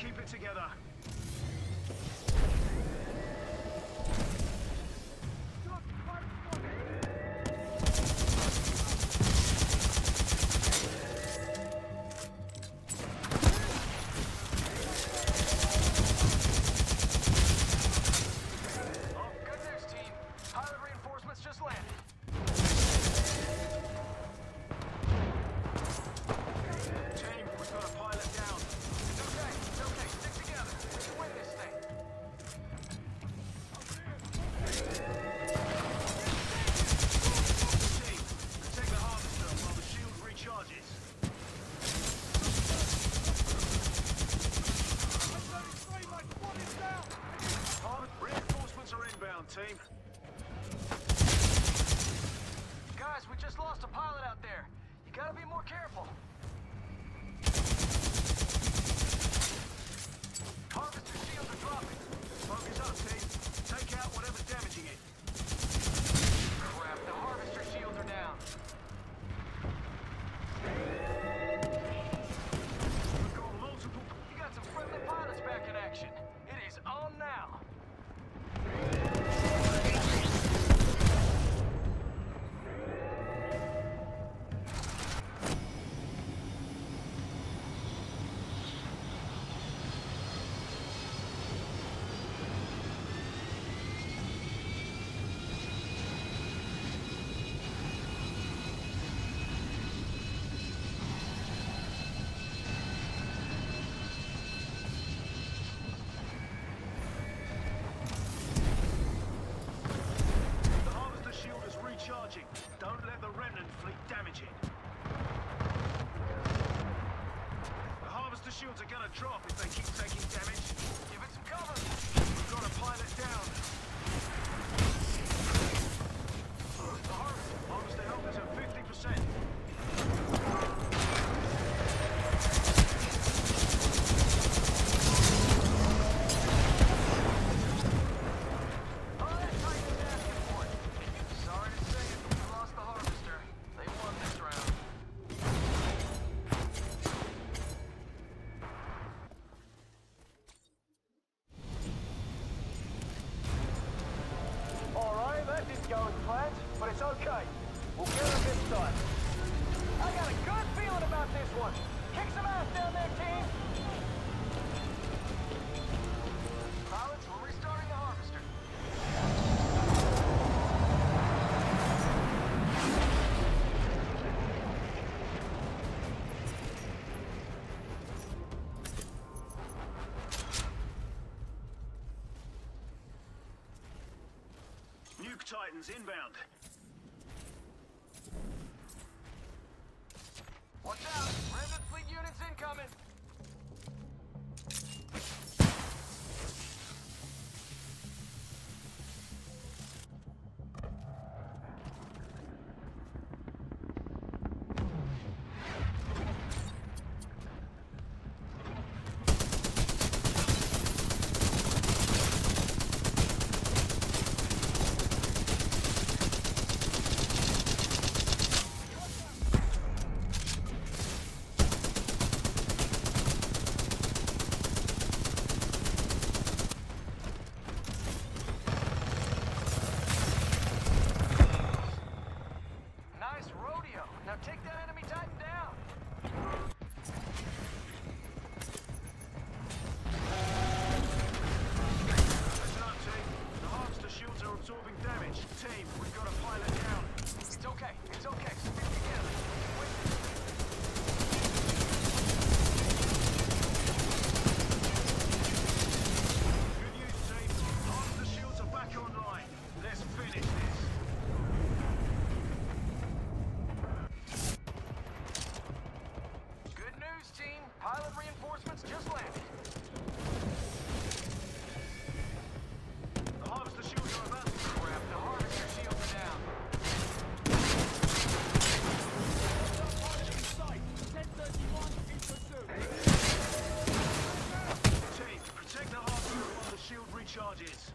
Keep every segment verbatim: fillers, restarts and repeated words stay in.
keep it together. Team. Guys, we just lost a pilot out there. You gotta be more careful. Harvester shields are dropping. Focus up, team. Take out whatever's damaging it. Crap, the harvester shields are down. We've got multiple... You got some friendly pilots back in action. It is on now. Don't let the remnant fleet damage it. The harvester shields are gonna drop if they keep taking damage. Give it some cover. We've got a pilot down. The harvester, harvester health is at fifty percent. Go as planned, but it's okay. We'll get them this time. I got a good feeling about this one. Kick some ass down there, team! Pilots, we're restarting the harvester. Nuke Titans inbound. Watch out! Remnant fleet units incoming! Take that enemy Titan down! Listen up, team. The harvester shields are absorbing damage. Team, we've got a pilot down. It's okay. It's okay. Stick together. Wait. Good news, team. The harvester shields are back online. Let's finish this. Team, pilot reinforcements just landed. The harvester shields are about to... Crap, the harvester shields are down. ten thirty-one in pursuit. Team, protect the harvester while the shield recharges.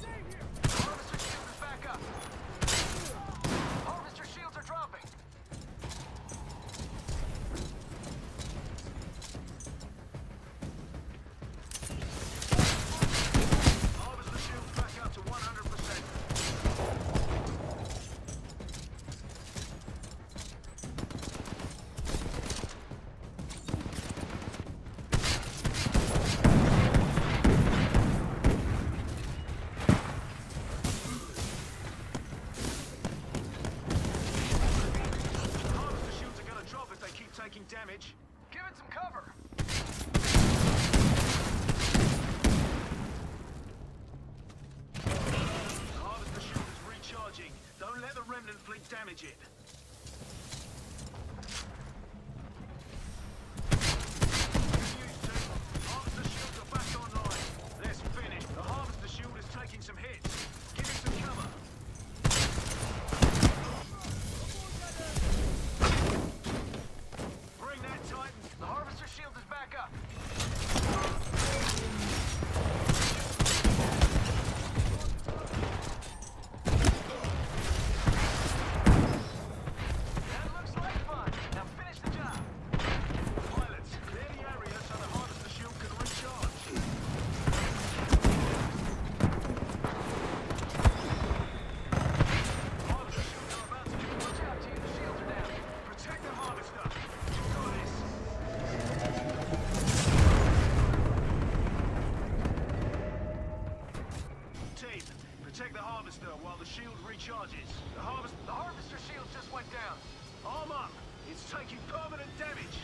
Harvester shield is back up. Harvester shields are dropping. taking damage. Give it some cover. The harvester shield is recharging. Don't let the remnant fleet damage it. Good news, team. Harvester shields are back online. Let's finish. The harvester shield is taking some hits. Give it some cover. Bring that Titan. The harvester shield is back up. That looks like fun. Now finish the job. Pilots, clear the area so the harvester shield can recharge. Harvester shields are about to get Watch out, team. The shields are down. protect the harvester. You got this. Team, protect the harvester while the shield recharges. The harvest The harvester shield just went down. arm up. It's taking permanent damage.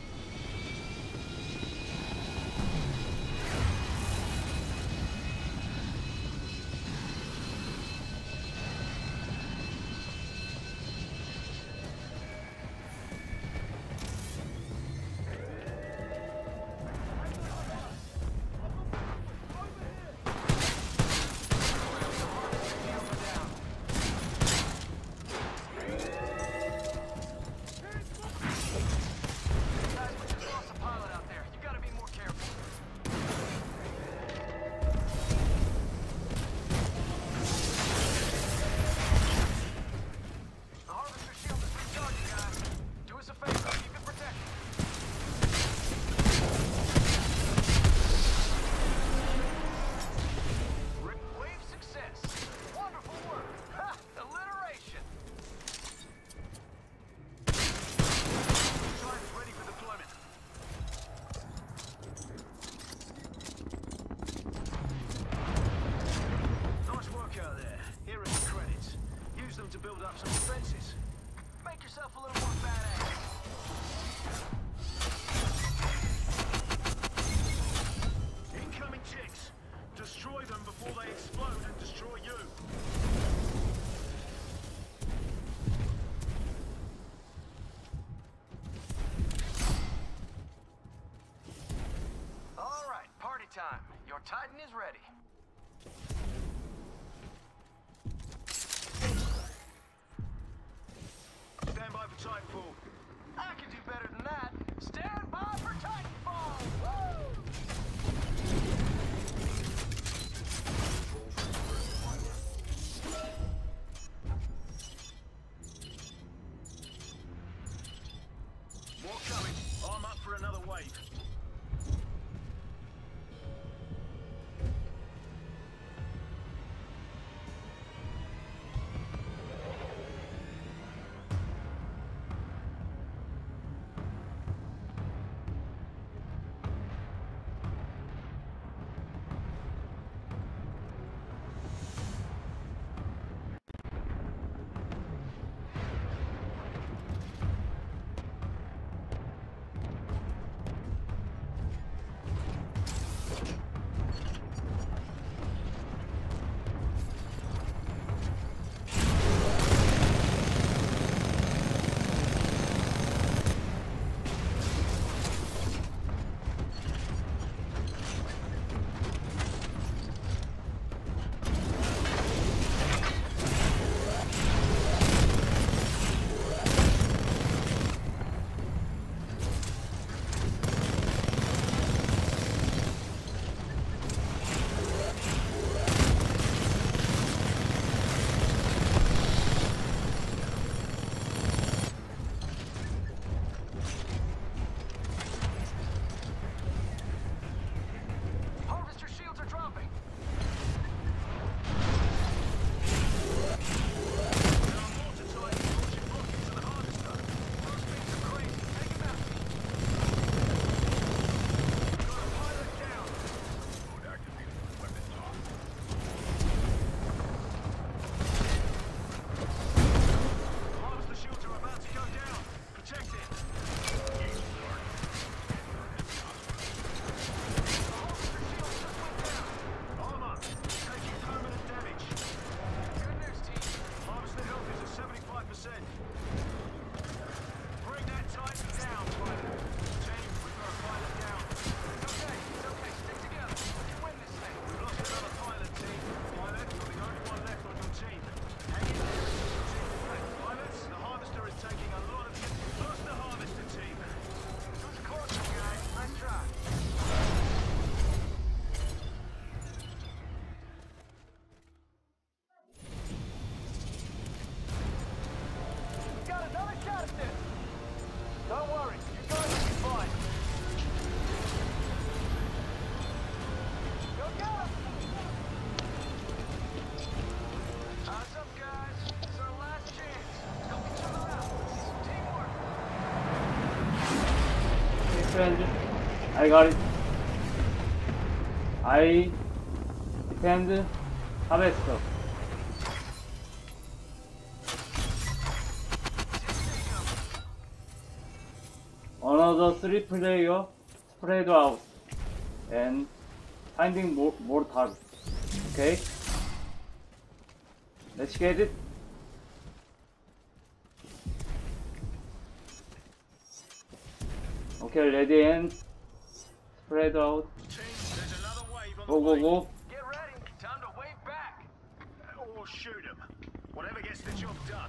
Guys, we just lost a pilot out there. You gotta be more careful. The harvester shield is recharging, guys. Do us a favor, keep it protected. Wave success. Wonderful work. Ha! Alliteration. Titan's ready for deployment. Nice work out there. Here are some credits. Use them to build up some defenses. Make yourself a little more badass. Incoming ticks. Destroy them before they explode and destroy you. All right, party time. Your Titan is ready. Stand by for Titanfall. I can do better than that. Stand by for Titanfall! Woo! More coming. Arm up for another wave. Defend. I got it. I defend. Harvester. Another three player spread out and finding more, more targets. Okay, let's get it. Okay, ready and spread out. Team, there's another wave on Go, the go, way. go. Get ready. Time to wave back. Or shoot them. Whatever gets the job done.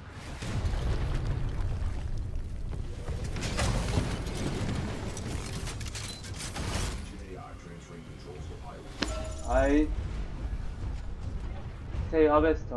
I stay harvester.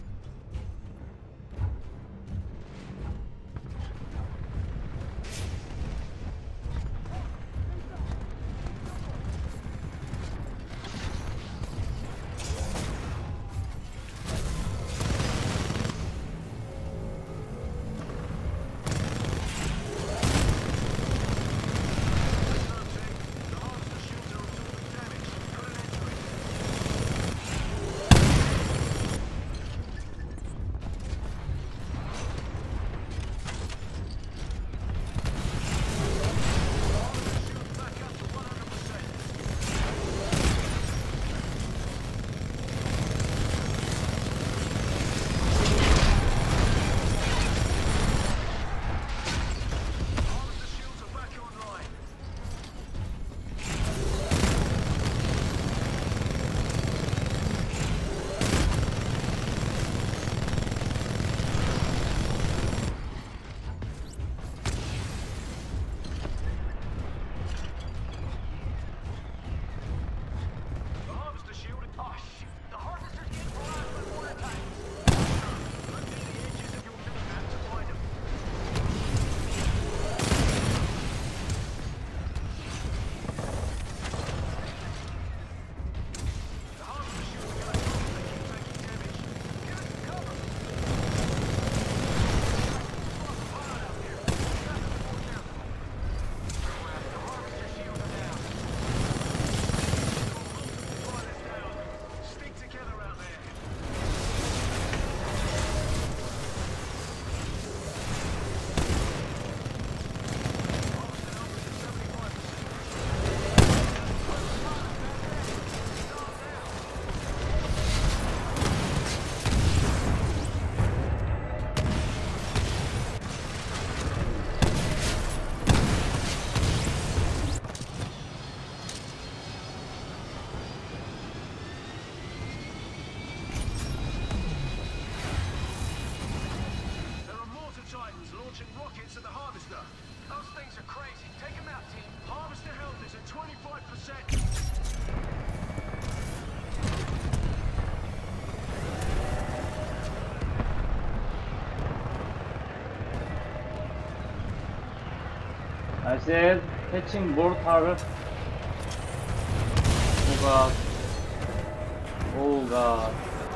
launching rockets at the harvester. Those things are crazy. Take them out, team. Harvester health is at twenty-five percent. I said catching mortar. Oh god. Oh god.